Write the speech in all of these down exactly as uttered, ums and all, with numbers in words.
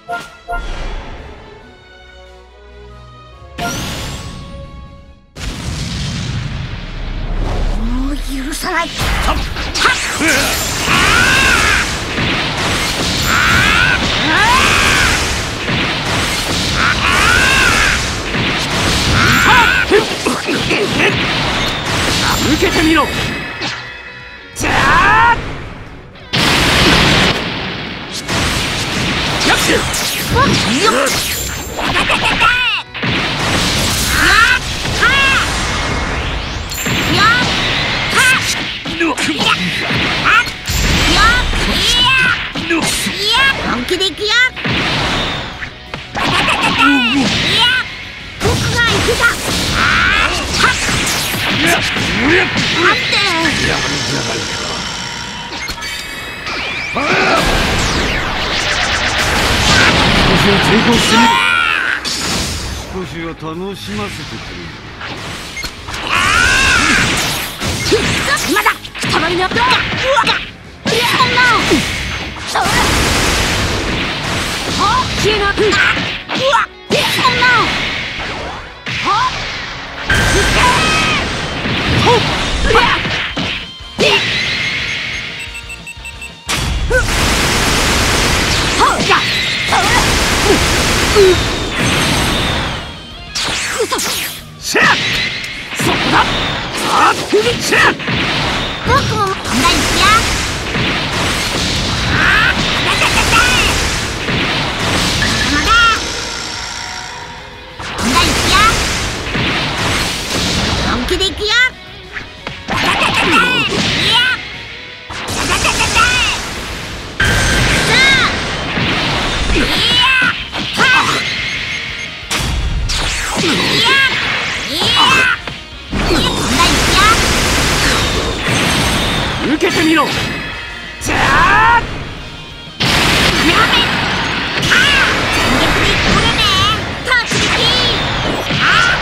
もう許さない。 受けてみろ。じゃあよしよっ本気でいくよ。僕が行くだ。待って。 少しは抵抗してみる。少しは楽しませてくれ。 今だ。たまりにあった。うわっ。そんな。はっ。消えなく。うわっ。そんな。はっ。ほっ。うわっ。 シャッそこだ。あっシャッ僕も飛んだんですよ。ああだだだだ仲間だ。飛んだんですよ。本気でいくよ。だだだだだいやだだだだださあいやはっいやいや受けてみろ。じゃあやめああ全力でいくからね。突撃あ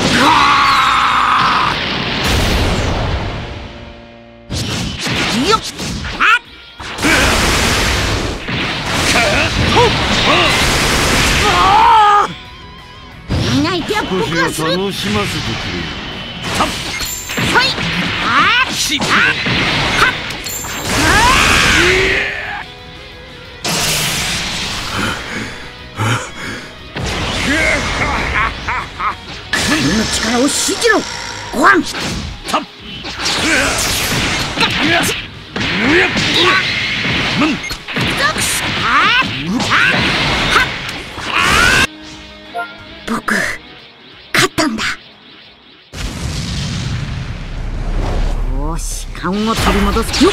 よっあっいない手は僕がする。 楽しませてくれ。 そいあーしあはっ自分の力を信じろ。ごはんたっ僕勝ったんだ。よし勘を取り戻すよ。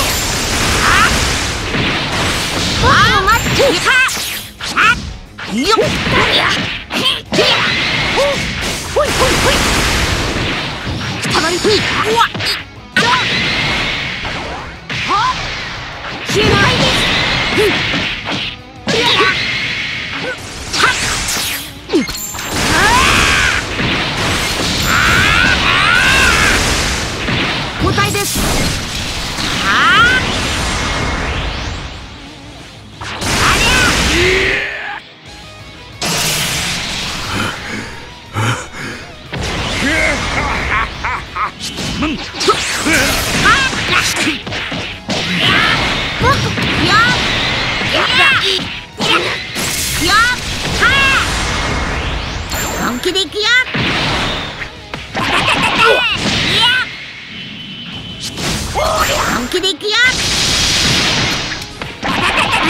僕を待っていた。よっほいほいほいたまりふいうわっはっ消えないです交代です。あありゃ本気でいくよ。本気でいくよ。本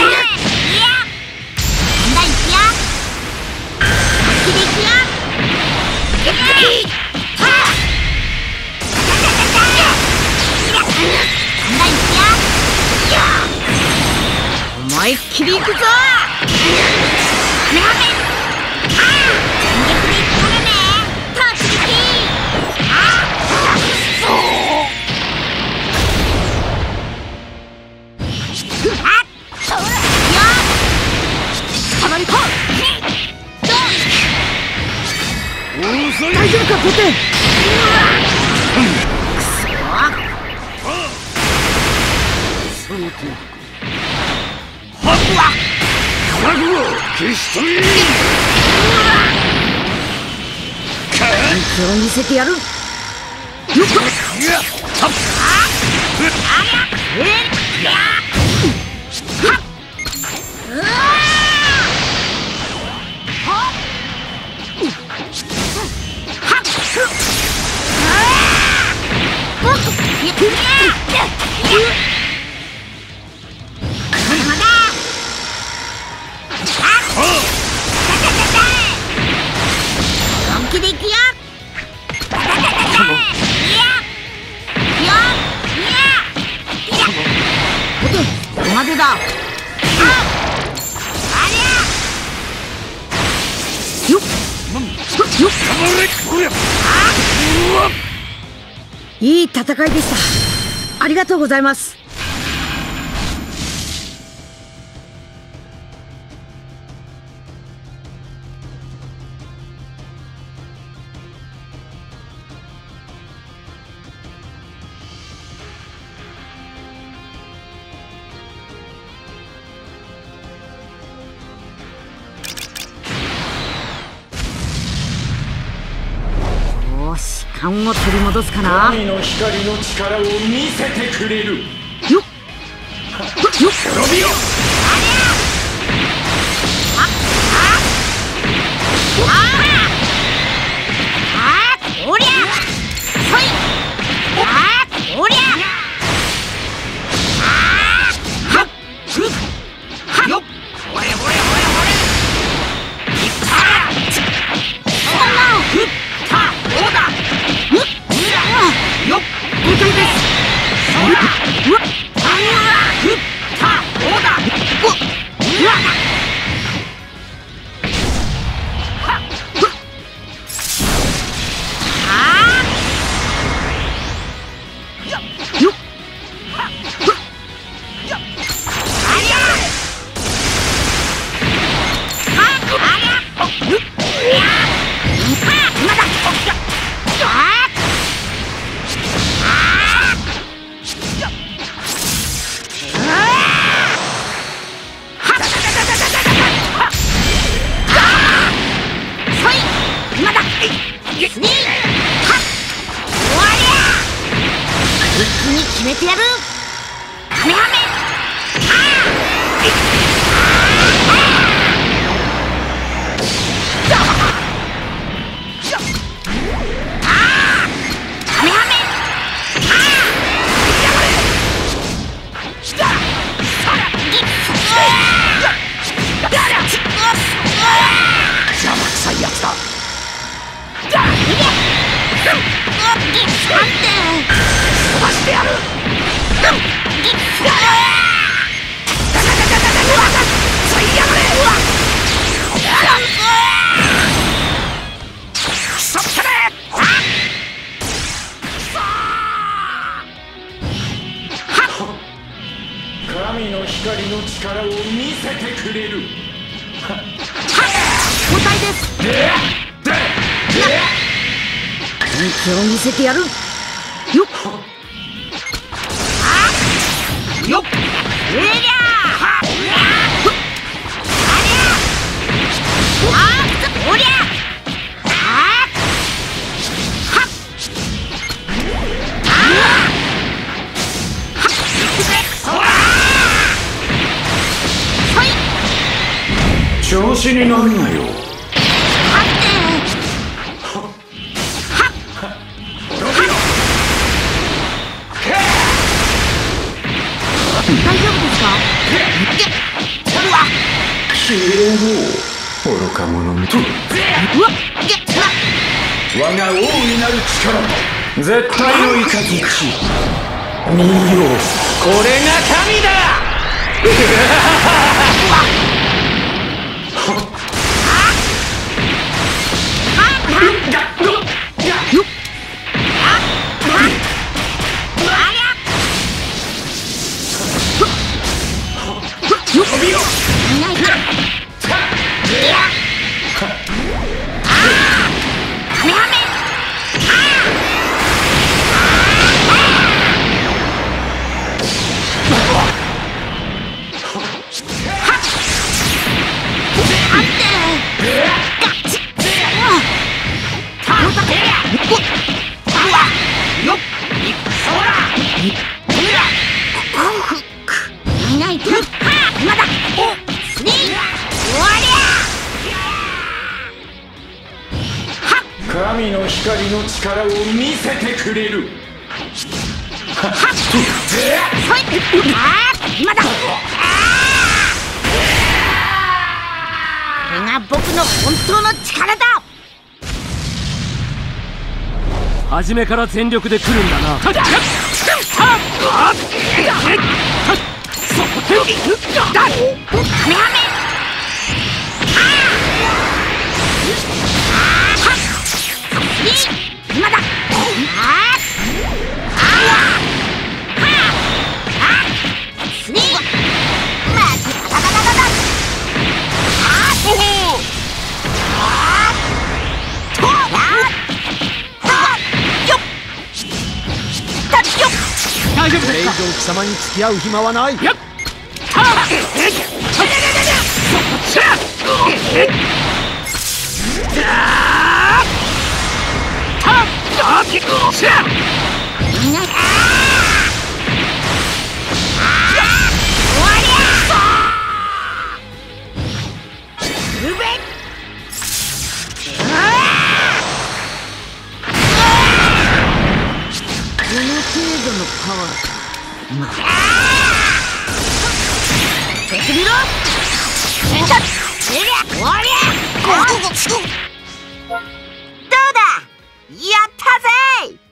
気でいくよ。思いっきりいくぞ。大丈夫かコテ。 そうてはっわ覚悟消しとい本気を見せてやる。よっ本気でいくよ。 ここまでだ。よっよっ、いい戦いでした。ありがとうございます。よし、勘を取り戻すかな。 神の光の力を見せてくれる。 よっよっ滅びよ。 おりゃそいあーおりゃあーはっふっはっよっほれほれほれほれいったそんなふったどうだうっよっ了解ですそらうわっふったどうだうわっうわっ決めてやる。カメハメ最悪だ。飛ばしてやる。神の光の力を見せてくれる。 交代です。本気を見せてやる。よっよっえりゃありゃあおりゃあはっ調子に乗るなよ。 大丈夫ですか？ 消えろ愚か者め。 うわっ我が王になる力、絶対の雷。見よ、これが神だ。 光の力を見せてくれる。 はっそいあー今だ。これが僕の本当の力だ。 初めから全力で来るんだな。 今だ。 大丈夫ですか。これ以上貴様に付き合う暇はない。やっこの程度のパワーか。まあ見ろ。どうだ、やったぜ。